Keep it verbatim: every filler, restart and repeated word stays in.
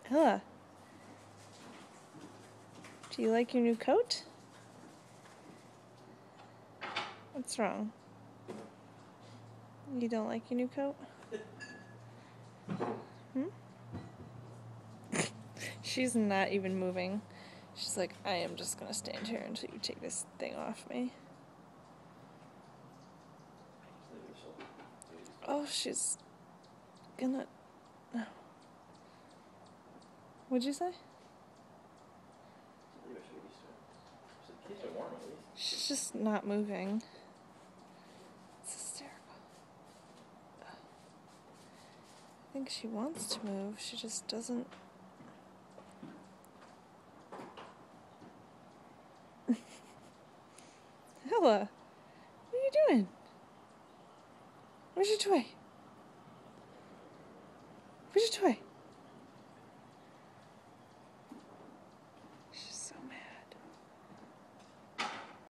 Ella, do you like your new coat? What's wrong? You don't like your new coat? Hmm? She's not even moving. She's like, I am just gonna stand here until you take this thing off me. Oh, she's gonna... What'd you say? She's just not moving. It's hysterical. I think she wants to move, she just doesn't. Ella, what are you doing? Where's your toy? Where's your toy?